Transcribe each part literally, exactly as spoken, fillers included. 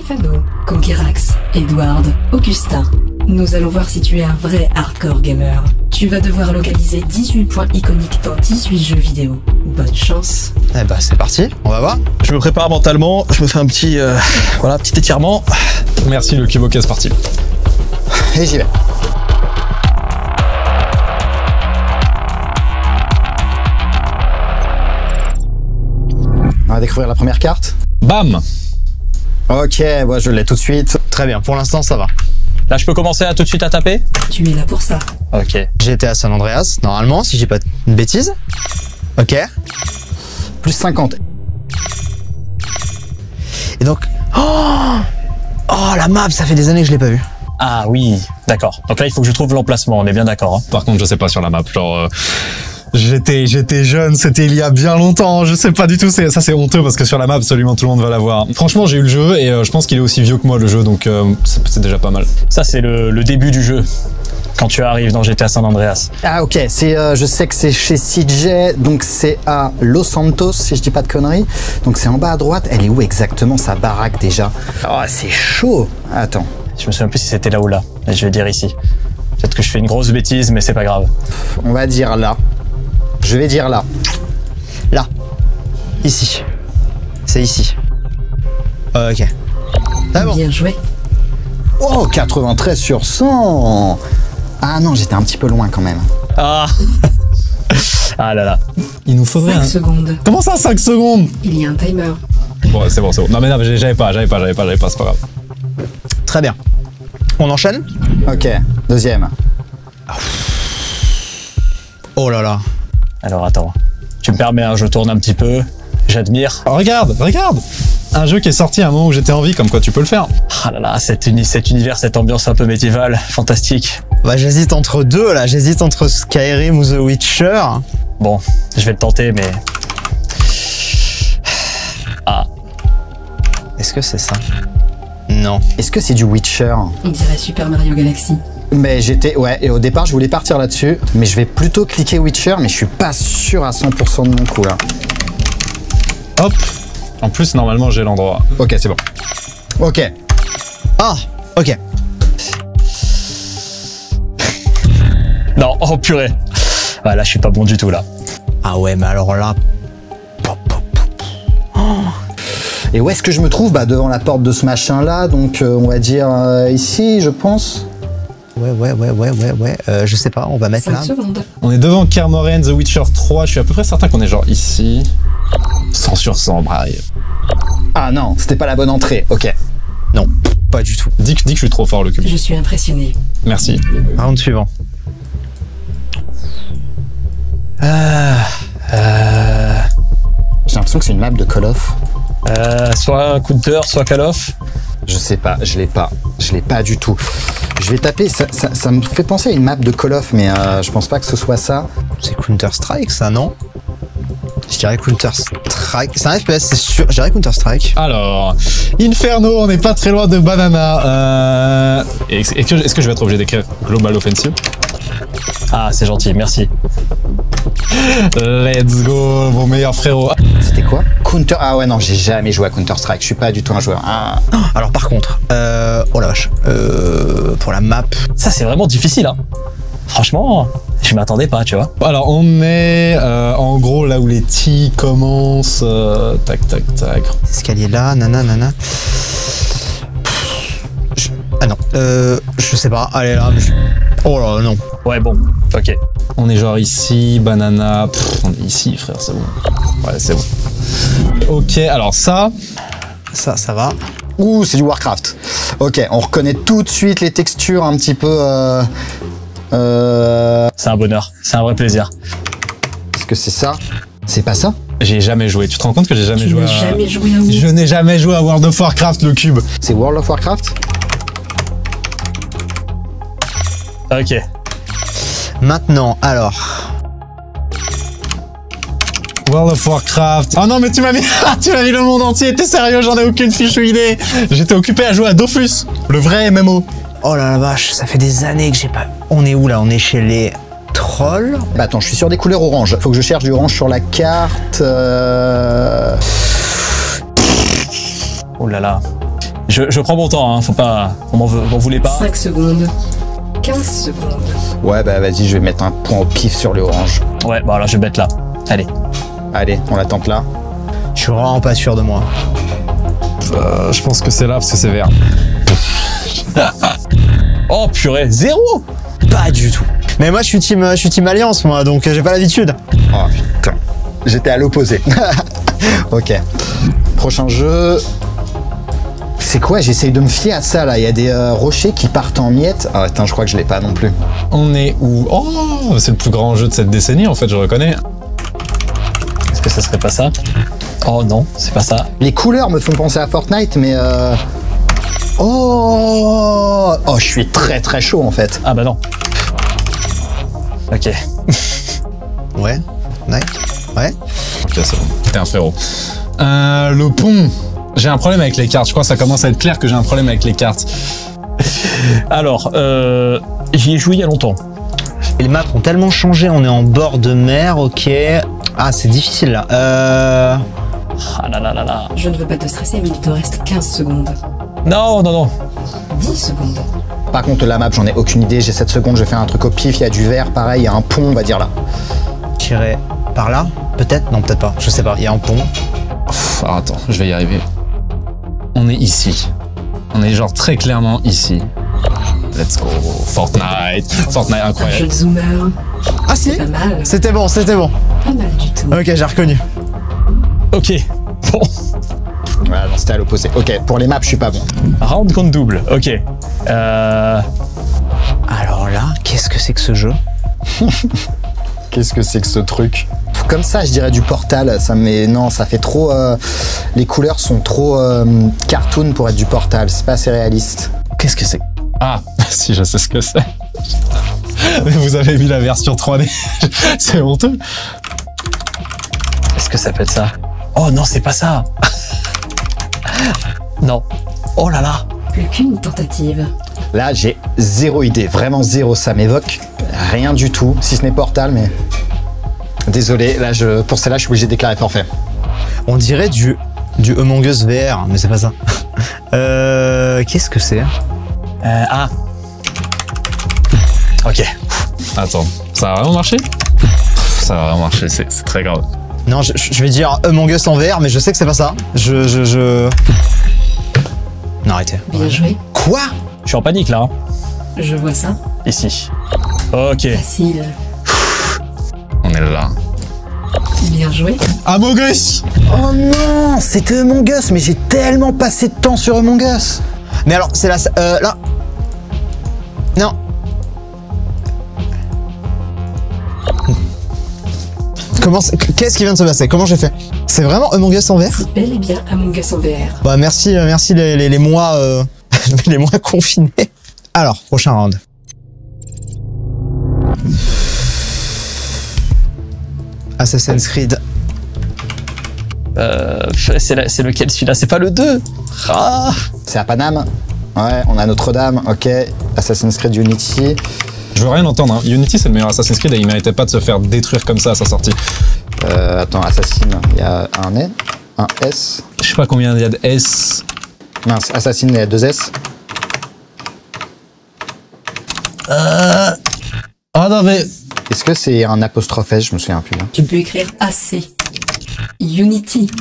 Fano, Conquerax, Edward, Augustin. Nous allons voir si tu es un vrai hardcore gamer. Tu vas devoir localiser dix-huit points iconiques dans dix-huit jeux vidéo. Bonne chance. Eh bah c'est parti, on va voir. Je me prépare mentalement, je me fais un petit, euh, voilà, petit étirement. Merci le cube, ok, c'est parti. Et j'y vais. On va découvrir la première carte. Bam. Ok, moi je l'ai tout de suite. Très bien, pour l'instant ça va. Là, je peux commencer à tout de suite à taper? Tu es là pour ça. Ok. J'étais à San Andreas, normalement, si j'ai pas de bêtises. Ok. Plus cinquante. Et donc... Oh, oh la map, ça fait des années que je l'ai pas vue. Ah oui, d'accord. Donc là, il faut que je trouve l'emplacement, on est bien d'accord. Hein. Par contre, je sais pas sur la map, genre... Euh... J'étais j'étais jeune, c'était il y a bien longtemps, je sais pas du tout, ça c'est honteux parce que sur la map absolument tout le monde va la voir. Franchement j'ai eu le jeu et euh, je pense qu'il est aussi vieux que moi le jeu, donc euh, c'est déjà pas mal. Ça c'est le, le début du jeu, quand tu arrives dans G T A San Andreas. Ah ok, c'est euh, je sais que c'est chez C J, donc c'est à Los Santos si je dis pas de conneries. Donc c'est en bas à droite, elle est où exactement sa baraque déjà? Oh c'est chaud. Attends. Je me souviens plus si c'était là ou là, mais je vais dire ici. Peut-être que je fais une grosse bêtise mais c'est pas grave. On va dire là. Je vais dire là. Là. Ici. C'est ici. Euh, ok. Ah bon. Bien joué. Oh, quatre-vingt-treize sur cent. Ah non, j'étais un petit peu loin quand même. Ah. Ah là là. Il nous faudrait cinq un... secondes. Comment ça, cinq secondes? Il y a un timer. Bon, c'est bon, c'est bon. Non mais non, j'avais pas, j'avais pas, j'avais pas, j'avais pas, c'est pas grave. Très bien. On enchaîne? Ok. Deuxième. Oh là là. Alors attends, tu me permets, hein, je tourne un petit peu, j'admire. Oh, regarde, regarde. Un jeu qui est sorti à un moment où j'étais en vie, comme quoi tu peux le faire. Ah là là, cet, uni cet univers, cette ambiance un peu médiévale, fantastique. Bah j'hésite entre deux là, j'hésite entre Skyrim ou The Witcher. Bon, je vais le tenter, mais... Ah. Est-ce que c'est ça? Non. Est-ce que c'est du Witcher? On dirait Super Mario Galaxy. Mais j'étais... Ouais, et au départ, je voulais partir là-dessus. Mais je vais plutôt cliquer Witcher, mais je suis pas sûr à cent pour cent de mon coup, là. Hop. En plus, normalement, j'ai l'endroit. Ok, c'est bon. Ok. Ah, ok. Non, oh purée. Ouais, là, je suis pas bon du tout, là. Ah ouais, mais alors là... Oh. Et où est-ce que je me trouve? Bah, devant la porte de ce machin-là, donc euh, on va dire euh, ici, je pense. Ouais, ouais, ouais, ouais, ouais, ouais. Euh, je sais pas, on va mettre cinq là. secondes. On est devant Kermoren, The Witcher trois, je suis à peu près certain qu'on est genre ici. cent sur cent, brave. Ah non, c'était pas la bonne entrée, ok. Non, pas du tout. Dis que, dis que je suis trop fort, le cube. Je suis impressionné. Merci. Round suivant. Euh, euh... J'ai l'impression que c'est une map de Call of. Euh, soit Counter, soit Call of. Je sais pas, je l'ai pas. Je l'ai pas du tout. Je vais taper, ça, ça, ça me fait penser à une map de Call of, mais euh, je pense pas que ce soit ça. C'est Counter-Strike, ça, non? Je dirais Counter-Strike. C'est un F P S, c'est sûr. Je dirais Counter-Strike. Alors, Inferno, on n'est pas très loin de Banana. Euh... Est-ce que, est-ce que je vais être obligé d'écrire Global Offensive? Ah, c'est gentil, merci. Let's go, mon meilleur frérot. C'était quoi? Counter... Ah ouais, non, j'ai jamais joué à Counter-Strike. Je suis pas du tout un joueur. Ah. Alors par contre, euh... oh la vache. Euh... Pour la map... Ça, c'est vraiment difficile, hein. Franchement, je m'attendais pas, tu vois. Alors, on est euh, en gros là où les T commencent. Euh, tac, tac, tac. Escalier là, nana, nana. Je... Ah non, euh... Je sais pas. Allez là, mais je... Oh là, non. Ouais, bon, ok. On est genre ici, Banana. Pff, on est ici, frère, c'est bon. Ouais, c'est bon. Ok, alors ça... Ça, ça va. Ouh, c'est du Warcraft. Ok, on reconnaît tout de suite les textures un petit peu... Euh... Euh... C'est un bonheur, c'est un vrai plaisir. Est-ce que c'est ça? C'est pas ça? J'ai jamais joué. Tu te rends compte que j'ai jamais Tu joué n'as à... jamais joué à où? Je n'ai jamais joué à World of Warcraft, le cube. C'est World of Warcraft? Ok. Maintenant, alors... World of Warcraft. Oh non, mais tu m'as mis... tu m'as mis le monde entier. T'es sérieux? J'en ai aucune fichue idée. J'étais occupé à jouer à Dofus, le vrai M M O. Oh là la vache, ça fait des années que j'ai pas... On est où là? On est chez les trolls? Bah attends, je suis sur des couleurs orange. Faut que je cherche du orange sur la carte. Euh... Oh là là. Je, je prends mon temps, hein. Faut pas... On m'en veut- m'en voulez pas. cinq secondes. quinze secondes. Ouais, bah vas-y, je vais mettre un point au pif sur le orange. Ouais, bon alors je vais mettre là. Allez. Allez, on la tente là. Je suis vraiment pas sûr de moi. Euh, je pense que c'est là parce que c'est vert. Oh purée, zéro. Pas du tout. Mais moi, je suis team, je suis team Alliance, moi, donc euh, j'ai pas l'habitude. Oh putain. J'étais à l'opposé. Ok. Prochain jeu. C'est quoi? J'essaye de me fier à ça là. Il y a des euh, rochers qui partent en miettes. Ah attends, je crois que je l'ai pas non plus. On est où? Oh, c'est le plus grand jeu de cette décennie en fait, je reconnais. Est-ce que ça serait pas ça? Oh non, c'est pas ça. Les couleurs me font penser à Fortnite, mais euh... Oh Oh, je suis très très chaud en fait. Ah bah non. Ok. Ouais. Ouais. Ouais. Ok, c'est bon. T'es un frérot. Euh, le pont. J'ai un problème avec les cartes. Je crois que ça commence à être clair que j'ai un problème avec les cartes. Alors, euh, j'y ai joué il y a longtemps. Et les maps ont tellement changé, on est en bord de mer, ok. Ah, c'est difficile là. Euh... Ah là là là là. Je ne veux pas te stresser, mais il te reste quinze secondes. Non, non, non. dix secondes. Par contre, la map, j'en ai aucune idée. J'ai sept secondes, je vais faire un truc au pif. Il y a du vert, pareil, il y a un pont, on va dire là. J'irai par là? Peut-être? Non, peut-être pas. Je sais pas. Il y a un pont. Pff, alors attends, je vais y arriver. On est ici. On est genre très clairement ici. Let's go. Fortnite. Fortnite, Un jeu incroyable. de zoomer. Ah si! Pas mal. C'était bon, c'était bon. Pas mal du tout. Ok, j'ai reconnu. Ok. Bon. Ouais, non, c'était à l'opposé. Ok, pour les maps, je suis pas bon. Round compte double. Ok. Euh... Alors là, qu'est-ce que c'est que ce jeu? Qu'est-ce que c'est que ce truc? Comme ça, je dirais du Portal. Ça met non, ça fait trop. Euh... Les couleurs sont trop euh, cartoon pour être du Portal. C'est pas assez réaliste. Qu'est-ce que c'est? Ah, si, je sais ce que c'est. Mais vous avez mis la version trois D. C'est honteux. Est-ce que ça peut être ça? Oh non, c'est pas ça. Non. Oh là là. Plus qu'une tentative. Là, j'ai zéro idée. Vraiment zéro. Ça m'évoque rien du tout. Si ce n'est Portal, mais désolé. Là, je pour celle-là, je suis obligé de déclarer forfait. On dirait du, du Among Us V R, mais c'est pas ça. Euh, qu'est-ce que c'est? Euh, ah. Ok. Attends, ça a vraiment marché? Ça a vraiment marché, c'est c'est très grave. Non, je, je vais dire Among Us en V R, mais je sais que c'est pas ça. Je, je, je... Non, arrêtez. Bien joué. Quoi? Je suis en panique là. hein. Je vois ça. Ici. Ok. Facile. On est là. Bien joué. Among Us! Oh non, c'était Among Us, mais j'ai tellement passé de temps sur Among Us. Mais alors, c'est là... Euh, là... Non. Comment... c'est- Qu'est-ce qui vient de se passer? Comment j'ai fait? C'est vraiment Among Us en V R? C'est bel et bien Among Us en V R. Bah merci, euh, merci les, les, les mois... Euh, les mois confinés. Alors, prochain round. Assassin's Creed. Euh, c'est la- c'est lequel celui-là? C'est pas le deux. Ah. C'est à Paname. Ouais, on a Notre-Dame. Ok. Assassin's Creed Unity. Je veux rien entendre, hein. Unity c'est le meilleur Assassin's Creed et il méritait pas de se faire détruire comme ça à sa sortie. Euh, attends, Assassin. Il y a un N, un S. Je sais pas combien il y a de S. Mince, Assassin, il y a deux S. Ah non mais... Est-ce que c'est un apostrophe S? Je me souviens plus. Là. Tu peux écrire A C. Unity.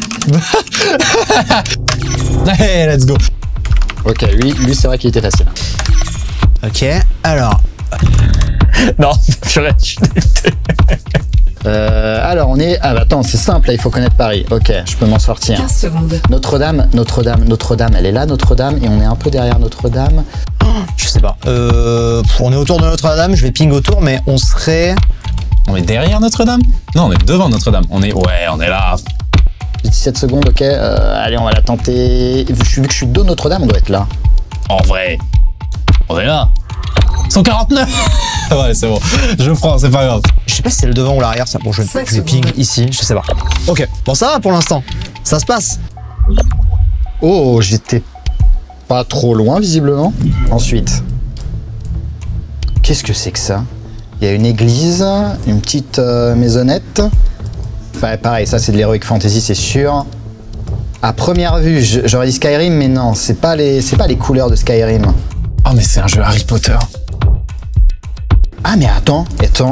Hey, let's go. Ok, lui, lui c'est vrai qu'il était facile. Ok, alors... Non, purée, je suis dégoûté. Euh, alors, on est... Ah bah attends, c'est simple, là, il faut connaître Paris. Ok, je peux m'en sortir. quinze secondes. Notre-Dame, Notre-Dame, Notre-Dame, elle est là, Notre-Dame, et on est un peu derrière Notre-Dame. Je sais pas. Euh, on est autour de Notre-Dame, je vais ping autour, mais on serait... On est derrière Notre-Dame? Non, on est devant Notre-Dame. On est... Ouais, on est là. dix-sept secondes, ok. Euh, allez, on va la tenter. Vu que je suis- vu que je suis dos Notre-Dame, on doit être là. En vrai. On est là. cent quarante-neuf. Ouais, c'est bon. Je prends, c'est pas grave. Je sais pas si c'est le devant ou l'arrière, ça. Bon, je, Cinq je vais ping secondes. ici, je sais pas. Ok, bon ça va pour l'instant. Ça se passe. Oh, j'étais pas trop loin, visiblement. Ensuite. Qu'est-ce que c'est que ça? Il y a une église, une petite euh, maisonnette. Enfin, pareil, ça c'est de l'Heroic Fantasy, c'est sûr. À première vue, je- j'aurais dit Skyrim, mais non, c'est pas les, c'est pas les couleurs de Skyrim. Oh, mais c'est un jeu Harry Potter. Ah, mais attends, attends.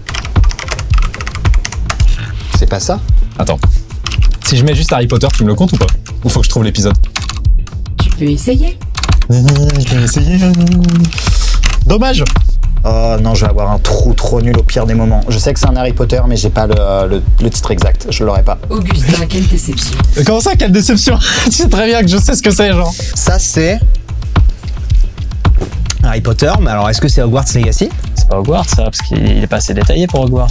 C'est pas ça? Attends. Si je mets juste Harry Potter, tu me le comptes ou pas? Ou faut que je trouve l'épisode? Tu peux essayer. Je vais essayer. Dommage. Oh non, je vais avoir un trou trop nul au pire des moments. Je sais que c'est un Harry Potter, mais j'ai pas le, le, le titre exact. Je l'aurai pas. Augustin, quelle déception. Comment ça, quelle déception? Tu sais très bien que je sais ce que c'est, genre. Ça, c'est Harry Potter, mais alors est-ce que c'est Hogwarts Legacy? C'est pas Hogwarts, ça, parce qu'il est pas assez détaillé pour Hogwarts.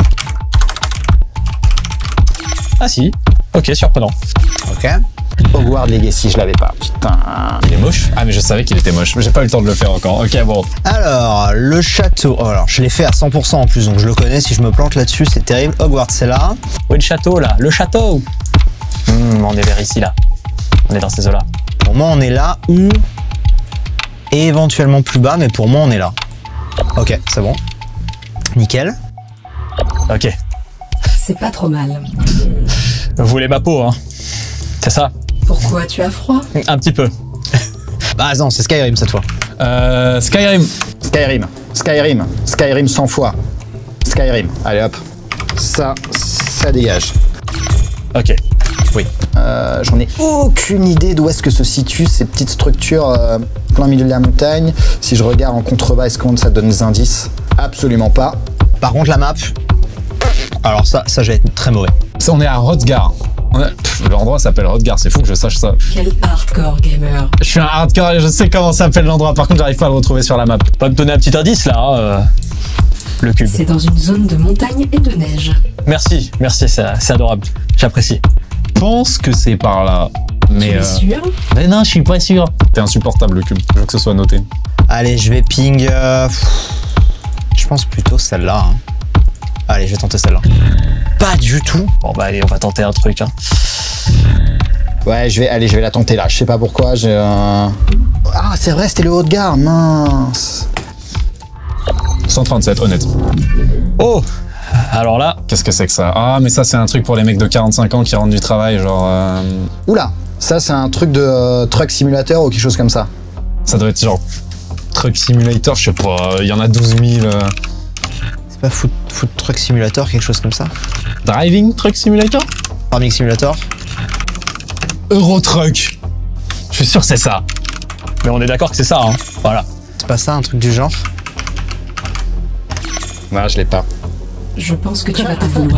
Ah si. Ok, surprenant. Ok. Hogwarts Legacy, je l'avais pas. Putain. Il est moche? Ah, mais je savais qu'il était moche. J'ai pas eu le temps de le faire encore. Ok, bon. Alors, le château. Oh, alors, je l'ai fait à cent pour cent en plus, donc je le connais. Si je me plante là-dessus, c'est terrible. Hogwarts, c'est là. Où est le château, là? Le château. Hmm, on est vers ici, là. On est dans ces eaux-là. Pour moi, on est là ou et éventuellement plus bas, mais pour moi, on est là. Ok, c'est bon. Nickel. Ok. C'est pas trop mal. Vous voulez ma peau, hein? C'est ça? Pourquoi tu as froid? Un petit peu. Bah non, c'est Skyrim cette fois. Euh, Skyrim. Skyrim. Skyrim. Skyrim cent fois. Skyrim. Allez hop. Ça, ça dégage. Ok. Oui. Euh, J'en ai aucune idée d'où est-ce que se situent ces petites structures euh, plein milieu de la montagne. Si je regarde en contrebas, est-ce que ça donne des indices? Absolument pas. Par contre, la map. Alors ça, ça, je vais être très mauvais. On est à Hrothgar. On est- Pff, L'endroit s'appelle Hrothgar, c'est fou que je sache ça. Quel hardcore gamer. Je suis un hardcore et je sais comment s'appelle l'endroit, par contre j'arrive pas à le retrouver sur la map. Pas me donner un petit indice, là, hein, euh, Le cube. C'est dans une zone de montagne et de neige. Merci, merci, c'est c'est adorable. J'apprécie. Je pense que c'est par là. Mais, tu es euh, sûr? mais non, je suis pas sûr. T'es insupportable le cube, je veux que ce soit noté. Allez, je vais ping. euh, pff, Je pense plutôt celle-là. hein. Allez, je vais tenter celle-là. Pas du tout. Bon, bah allez, on va tenter un truc. Hein. Ouais, je vais, allez, je vais la tenter là. Je sais pas pourquoi. J'ai un. Ah, c'est vrai, c'était le Hrothgar. Mince. cent trente-sept, honnête. Oh! Alors là, Qu'est-ce que c'est que ça? Ah, mais ça c'est un truc pour les mecs de quarante-cinq ans qui rentrent du travail, genre... euh, Oula, ça c'est un truc de euh, truck simulator ou quelque chose comme ça. Ça doit être genre... Truck Simulator, je sais pas, il y en a douze mille... euh, C'est pas food, food Truck Simulator, quelque chose comme ça? Driving Truck Simulator? Farming Simulator? Euro Truck. Je suis sûr que c'est ça. mais on est d'accord que c'est ça, hein. Voilà. C'est pas ça, un truc du genre? Non, je l'ai pas. Je pense que tu vas t'en vouloir.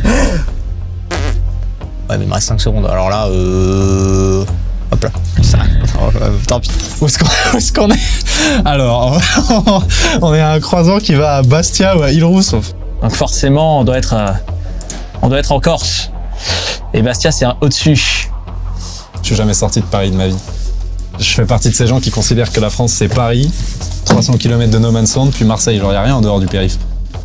Ouais, mais il me reste cinq secondes. Alors là, euh... Hop là. Ça... Oh, euh, tant pis. Où est-ce qu'on où est-ce qu'on est? Alors, on est à un croisant qui va à Bastia ou à Île-Rousse. Donc forcément, on doit être, euh, on doit être en Corse. Et Bastia, c'est un au-dessus. Je suis jamais sorti de Paris de ma vie. Je fais partie de ces gens qui considèrent que la France c'est Paris, trois cents kilomètres de No Man's Land, puis Marseille, genre y a rien en dehors du périph'.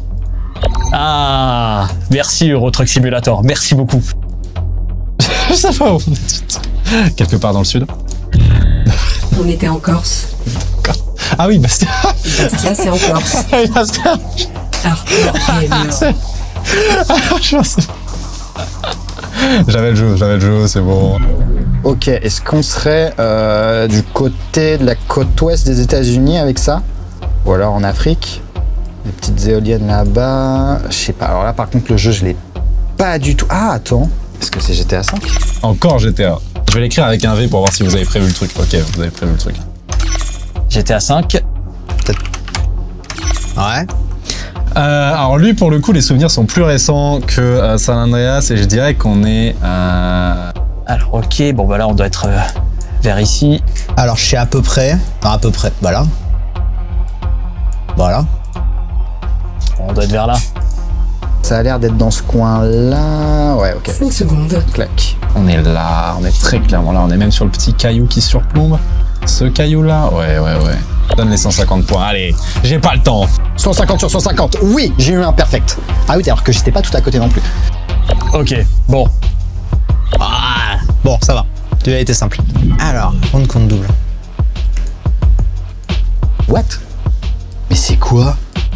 Ah, merci Euro Truck Simulator, merci beaucoup. Je sais pas où on est. Quelque part dans le sud. On était en Corse. Ah oui, Bastia. Bastia, c'est en Corse. Bastia. Hardcore gamer. Je pensais- J'avais le jeu, j'avais le jeu, c'est bon. Ok, est-ce qu'on serait euh, du côté de la côte ouest des États-Unis avec ça? Ou alors en Afrique? Les petites éoliennes là-bas. Je sais pas. Alors là, par contre, le jeu, je l'ai pas du tout. Ah, attends. Est-ce que c'est G T A cinq? Encore G T A. Je vais l'écrire avec un V pour voir si vous avez prévu le truc. Ok, vous avez prévu le truc. G T A cinq. Ouais. Euh, alors lui, pour le coup, les souvenirs sont plus récents que euh, San Andreas et je dirais qu'on est... Euh... Alors ok, bon bah là on doit être euh, vers ici. Alors, je sais à peu près. Enfin, à peu près. Voilà. Voilà. On doit être vers là. Ça a l'air d'être dans ce coin-là. Ouais, ok. cinq secondes. Clac. On est là, on est très clairement là, on est même sur le petit caillou qui surplombe. Ce caillou-là, ouais, ouais, ouais. Donne les cent cinquante points, allez, j'ai pas le temps. cent cinquante sur cent cinquante. Oui, j'ai eu un perfect. Ah oui, alors que j'étais pas tout à côté non plus. Ok, bon. Ah, bon, ça va. Tu as été simple. Alors, rendre compte double. What? Mais c'est quoi?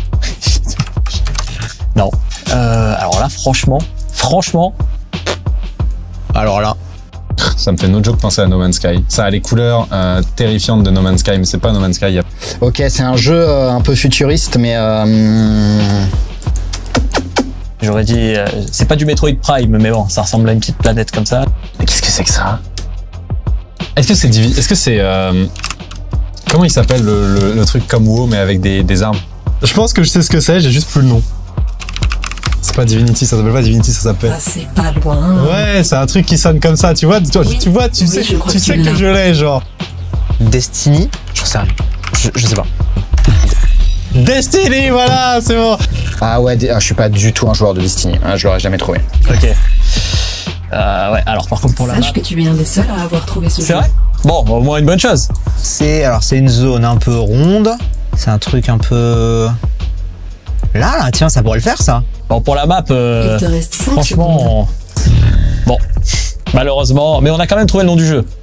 Non. Euh, alors là, franchement, franchement, Alors là. Ça me fait no joke penser à No Man's Sky. Ça a les couleurs euh, terrifiantes de No Man's Sky, mais c'est pas No Man's Sky. Y a... Ok, c'est un jeu euh, un peu futuriste, mais... Euh... J'aurais dit, euh, c'est pas du Metroid Prime, mais bon, ça ressemble à une petite planète comme ça. Mais qu'est-ce que c'est que ça? Est-ce que c'est divi... Est-ce que c'est... Euh... Comment il s'appelle le, le, le truc comme WoW, mais avec des, des armes? Je pense que je sais ce que c'est, j'ai juste plus le nom. C'est pas Divinity, ça s'appelle pas Divinity, ça s'appelle... Ah, c'est pas loin. Ouais, c'est un truc qui sonne comme ça, tu vois, tu, Oui. tu vois, tu Oui, sais, je crois tu que sais tu que l'as. je l'ai, genre. Destiny? J'en sais rien. Je, je sais pas. Destiny, voilà, c'est bon. Ah ouais, ah, je suis pas du tout un joueur de Destiny, hein, je l'aurais jamais trouvé. Ok. Euh, ouais, alors par contre pour la map... Sache que tu es un des seuls à avoir trouvé ce jeu. C'est vrai? Bon, au moins une bonne chose. C'est alors c'est une zone un peu ronde. C'est un truc un peu... Là, là, tiens, ça pourrait le faire, ça. Bon, pour la map, euh, Il te reste cinq secondes. franchement... Bon, malheureusement... Mais on a quand même trouvé le nom du jeu.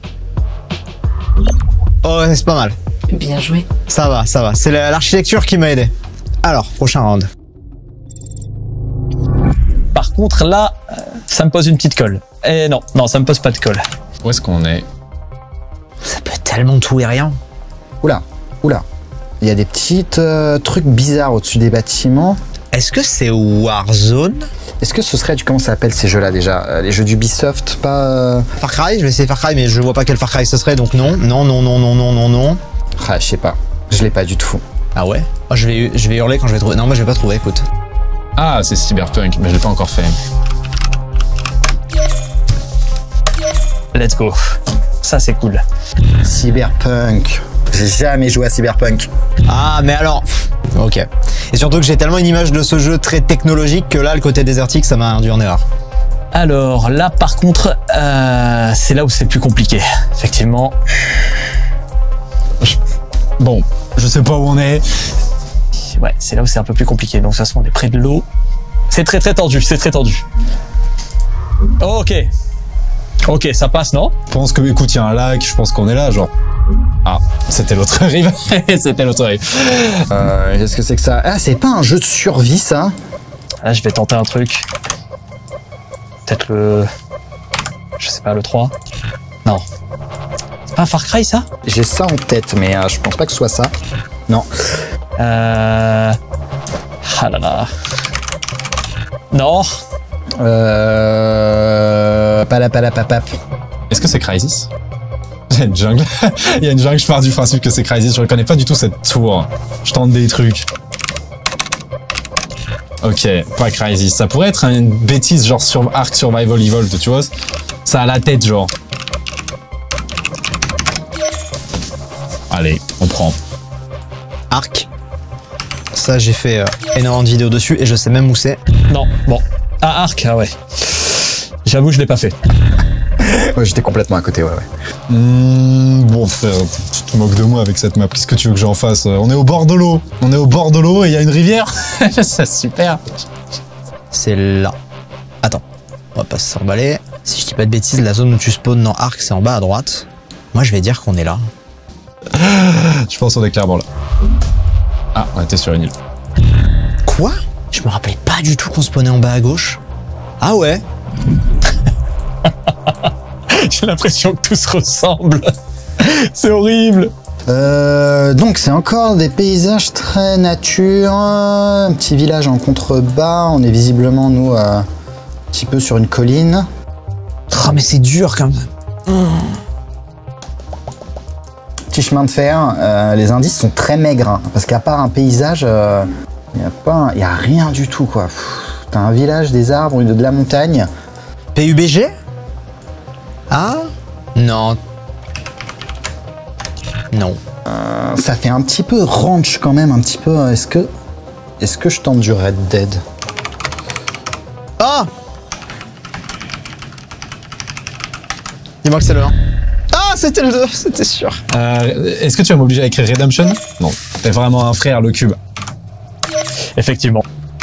Oh, ouais, c'est pas mal. Bien joué. Ça va, ça va. C'est la- l'architecture qui m'a aidé. Alors, prochain round. Par contre, là, euh, ça me pose une petite colle. Et non, non, ça me pose pas de colle. Où est-ce qu'on est? Ça peut être tellement tout et rien. Oula, oula. Il y a des petits euh, trucs bizarres au-dessus des bâtiments. Est-ce que c'est Warzone? Est-ce que ce serait, tu comment ça s'appelle ces jeux-là déjà? Euh, Les jeux d'Ubisoft, pas... euh, Far Cry? Je vais essayer Far Cry, mais je vois pas quel Far Cry ce serait, donc non. Non, non, non, non, non, non, non. Ah, je sais pas. Je l'ai pas du tout. Ah ouais? Oh, je, vais, je vais hurler quand je vais trouver. Non, moi je vais pas trouver, écoute. Ah, c'est Cyberpunk, mais je l'ai pas encore fait. Let's go. Ça, c'est cool. Cyberpunk. J'ai jamais joué à Cyberpunk. Ah, mais alors... Ok. Et surtout que j'ai tellement une image de ce jeu très technologique que là, le côté désertique, ça m'a induit en erreur. Alors là, par contre, euh, c'est là où c'est plus compliqué. Effectivement. Bon, je sais pas où on est. Ouais, c'est là où c'est un peu plus compliqué. Donc, de toute façon, on est près de l'eau. C'est très très tendu, c'est très tendu. Ok. Ok, ça passe, non? Je pense que, écoute, il y a un lac, je pense qu'on est là, genre. Ah, c'était l'autre rive. C'était l'autre rive. Euh, Qu'est-ce que c'est que ça? Ah, c'est pas un jeu de survie, ça? Là, je vais tenter un truc. Peut-être le... Je sais pas, le trois? Non. C'est pas un Far Cry, ça? J'ai ça en tête, mais euh, je pense pas que ce soit ça. Non. Euh... Ah là là. Non. Euh... Palapalapapap. Est-ce que c'est Crysis? Il y a une jungle. Il y a une jungle, je pars du principe que c'est Crysis. Je reconnais pas du tout cette tour. Je tente des trucs. Ok, pas Crysis. Ça pourrait être une bêtise genre sur Ark Survival Evolved, tu vois? Ça a la tête, genre. Allez, on prend. Arc. Ça, j'ai fait euh, énormément de vidéos dessus et je sais même où c'est. Non, bon. Ah, Arc, ah ouais. J'avoue, je l'ai pas fait. Ouais, j'étais complètement à côté, ouais, ouais. Mmh, bon frère, tu te moques de moi avec cette map. Qu'est-ce que tu veux que j'en fasse? On est au bord de l'eau. On est au bord de l'eau et il y a une rivière. C'est super. C'est là. Attends. On va pas s'emballer. Si je dis pas de bêtises, la zone où tu spawns dans Arc, c'est en bas à droite. Moi, je vais dire qu'on est là. Je pense qu'on est clairement là. Ah, on était sur une île. Quoi? Je me rappelais pas du tout qu'on spawnait en bas à gauche. Ah ouais? J'ai l'impression que tout se ressemble. C'est horrible. Euh, donc c'est encore des paysages très nature, un petit village en contrebas, on est visiblement nous euh, un petit peu sur une colline. Oh, mais c'est dur quand même. Petit chemin de fer, euh, les indices sont très maigres, hein, parce qu'à part un paysage, il euh, n'y a, pas un- y a rien du tout quoi. Pff, T'as un village, des arbres, de, de la montagne. P U B G? Ah? Non. Non. Euh, ça fait un petit peu ranch quand même, un petit peu. euh, Est-ce que, est-ce que je tente du Red Dead? Ah! Dis-moi que c'est le un. Ah, c'était le deux, c'était sûr. Euh, Est-ce que tu vas m'obliger à écrire Redemption? Non, t'es vraiment un frère, le cube. Effectivement.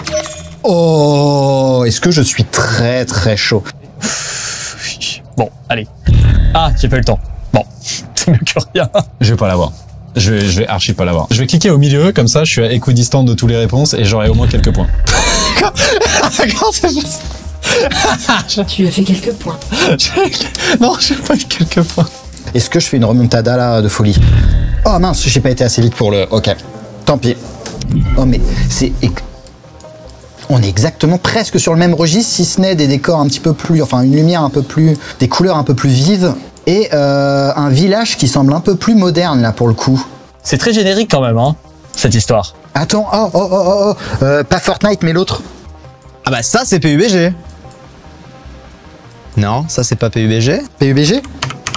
Oh, est-ce que je suis très très chaud? Bon, allez. Ah, j'ai pas eu le temps. Bon, c'est mieux que rien. Je vais pas l'avoir. Je vais, je vais archi pas l'avoir. Je vais cliquer au milieu, comme ça je suis à équidistant de toutes les réponses et j'aurai au moins quelques points. Comment c'est possible? Tu as fait quelques points. Non, j'ai pas eu quelques points. Est-ce que je fais une remontada là de folie? Oh mince, j'ai pas été assez vite pour le... Ok, tant pis. Oh mais c'est... On est exactement presque sur le même registre, si ce n'est des décors un petit peu plus... Enfin, une lumière un peu plus... Des couleurs un peu plus vives. Et euh, un village qui semble un peu plus moderne là pour le coup. C'est très générique quand même, hein, cette histoire. Attends, oh, oh, oh, oh, oh. Euh, pas Fortnite mais l'autre. Ah bah ça c'est P U B G. Non, ça c'est pas P U B G. P U B G.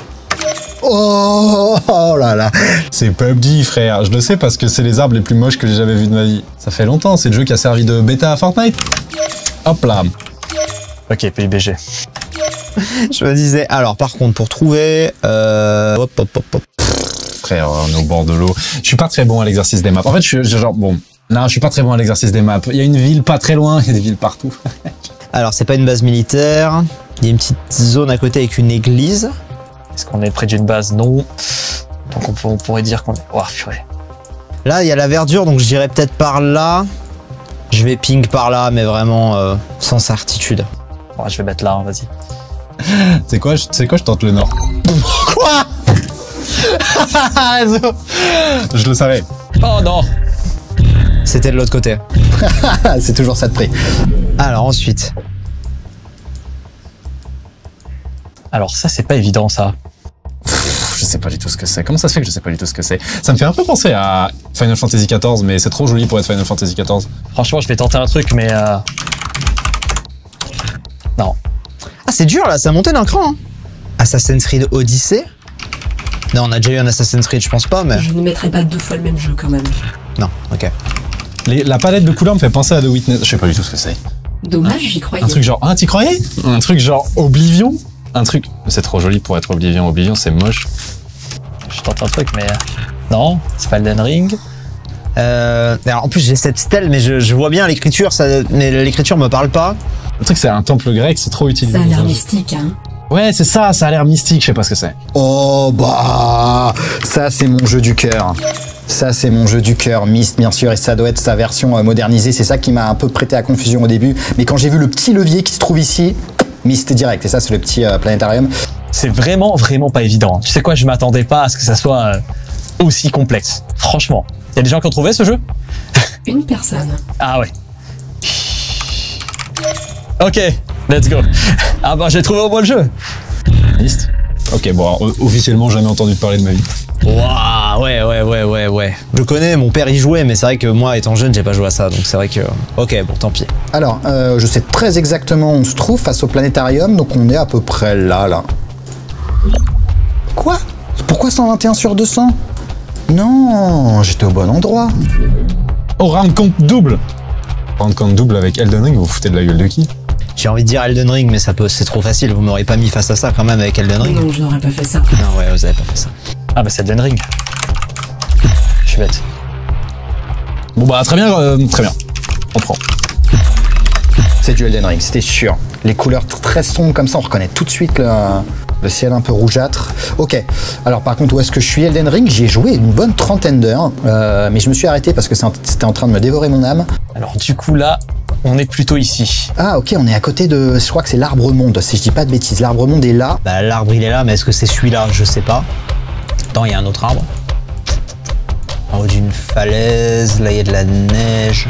Oh, oh là là. C'est P U B G, frère. Je le sais parce que c'est les arbres les plus moches que j'ai jamais vus de ma vie. Ça fait longtemps, c'est le jeu qui a servi de bêta à Fortnite. Hop là. Ok, P U B G. Je me disais, alors par contre pour trouver... Euh... Hop, hop, hop, hop. Frère, on est au bord de l'eau. Je suis pas très bon à l'exercice des maps. En fait, je suis genre, bon... Non, je suis pas très bon à l'exercice des maps. Il y a une ville pas très loin, il y a des villes partout. Alors c'est pas une base militaire. Il y a une petite zone à côté avec une église. Est-ce qu'on est près d'une base? Non. Donc on, peut, on pourrait dire qu'on est... Oh, purée. Là, il y a la verdure, donc je dirais peut-être par là. Je vais ping par là, mais vraiment euh, sans certitude. Bon, je vais mettre là, hein, vas-y. C'est quoi, c'est quoi, je tente le nord. Quoi? Je le savais. Oh non. C'était de l'autre côté. C'est toujours ça de près. Alors ensuite. Alors ça, c'est pas évident, ça. Je sais pas du tout ce que c'est. Comment ça se fait que je sais pas du tout ce que c'est? Ça me fait un peu penser à Final Fantasy quatorze, mais c'est trop joli pour être Final Fantasy quatorze. Franchement, je vais tenter un truc, mais... Euh... Non. Ah, c'est dur là, ça a monté d'un cran. Hein. Assassin's Creed Odyssey. Non, on a déjà eu un Assassin's Creed, je pense pas, mais... Je ne mettrai pas deux fois le même jeu quand même. Non, ok. Les, la palette de couleurs me fait penser à The Witness. Je sais pas du tout ce que c'est. Dommage, j'y croyais. Un truc genre... Ah, t'y croyais? Un truc genre Oblivion? Un truc... C'est trop joli pour être Oblivion. Oblivion, c'est moche. Je tente un truc, mais... Non, c'est pas Elden Ring. Euh, alors, en plus, j'ai cette stèle, mais je, je vois bien l'écriture, ça, mais l'écriture me parle pas. Le truc, c'est un temple grec, c'est trop utilisé. Ça a l'air mystique, hein. Ouais, c'est ça, ça a l'air mystique, je sais pas ce que c'est. Oh bah... Ça, c'est mon jeu du cœur. Ça, c'est mon jeu du cœur, Myst, bien sûr, et ça doit être sa version modernisée. C'est ça qui m'a un peu prêté à confusion au début. Mais quand j'ai vu le petit levier qui se trouve ici, Myst direct. Et ça, c'est le petit euh, planétarium. C'est vraiment, vraiment pas évident. Tu sais quoi, je m'attendais pas à ce que ça soit euh, aussi complexe. Franchement. Il y a des gens qui ont trouvé ce jeu? Une personne. Ah ouais. Ok, let's go. Ah bah j'ai trouvé au moins le jeu. Myst. Ok, bon, alors, officiellement, jamais entendu parler de ma vie. Waouh, ouais, ouais, ouais, ouais, ouais. Je connais, mon père y jouait, mais c'est vrai que moi, étant jeune, j'ai pas joué à ça, donc c'est vrai que... Ok, bon, tant pis. Alors, euh, je sais très exactement où on se trouve face au planétarium, donc on est à peu près là, là. Quoi? Pourquoi cent vingt et un sur deux cents? Non, j'étais au bon endroit. Oh, round compte double. Round compte double avec Elden Ring, vous vous foutez de la gueule de qui? J'ai envie de dire Elden Ring, mais ça peut, c'est trop facile. Vous m'aurez pas mis face à ça quand même avec Elden Ring. Non, je n'aurais pas fait ça. Non, ouais, vous avez pas fait ça. Ah bah c'est Elden Ring. Je suis bête. Bon bah très bien, euh, très bien. On prend. C'est du Elden Ring, c'était sûr. Les couleurs très sombres comme ça, on reconnaît tout de suite le, le ciel un peu rougeâtre. Ok, alors par contre, où est-ce que je suis? Elden Ring, j'y ai joué une bonne trentaine d'heures, euh, mais je me suis arrêté parce que c'était en train de me dévorer mon âme. Alors du coup là, on est plutôt ici. Ah ok, on est à côté de... Je crois que c'est l'Arbre Monde, si je dis pas de bêtises. L'Arbre Monde est là. Bah, l'arbre, il est là, mais est-ce que c'est celui-là? Je sais pas. Attends, il y a un autre arbre. En haut d'une falaise, là, il y a de la neige.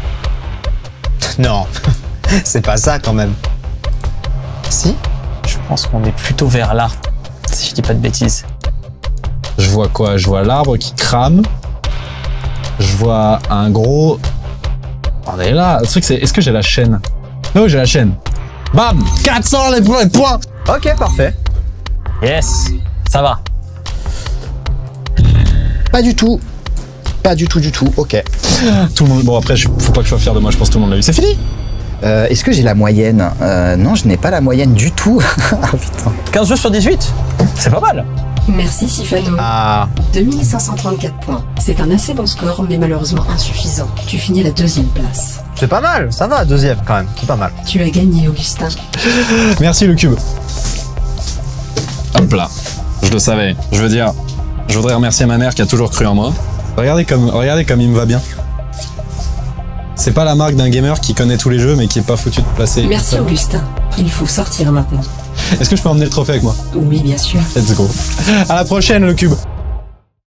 Non, c'est pas ça quand même. Si? Je pense qu'on est plutôt vers là, si je dis pas de bêtises. Je vois quoi? Je vois l'arbre qui crame. Je vois un gros... On est là. Le truc, c'est... Est-ce que j'ai la chaîne? Oh, j'ai la chaîne. Bam! quatre cents les points! Ok, parfait. Yes, ça va. Pas du tout. Pas du tout, du tout. Ok. Tout le monde... Bon, après, je- faut pas que je sois fier de moi, je pense que tout le monde l'a eu. C'est fini? Euh, Est-ce que j'ai la moyenne? euh, Non, je n'ai pas la moyenne du tout. Ah putain. quinze jeux sur dix-huit, c'est pas mal. Merci Sifano. Ah, deux mille cinq cent trente-quatre points. C'est un assez bon score, mais malheureusement insuffisant. Tu finis à la deuxième place. c'est pas mal, ça va, deuxième quand même, c'est pas mal. Tu as gagné, Augustin. Merci le cube. Hop là. Je le savais. Je veux dire, je voudrais remercier ma mère qui a toujours cru en moi. Regardez comme, regardez comme il me va bien. C'est pas la marque d'un gamer qui connaît tous les jeux mais qui est pas foutu de placer. Merci, Augustin. Il faut sortir maintenant. Est-ce que je peux emmener le trophée avec moi? Oui, bien sûr. Let's go. À la prochaine, le cube.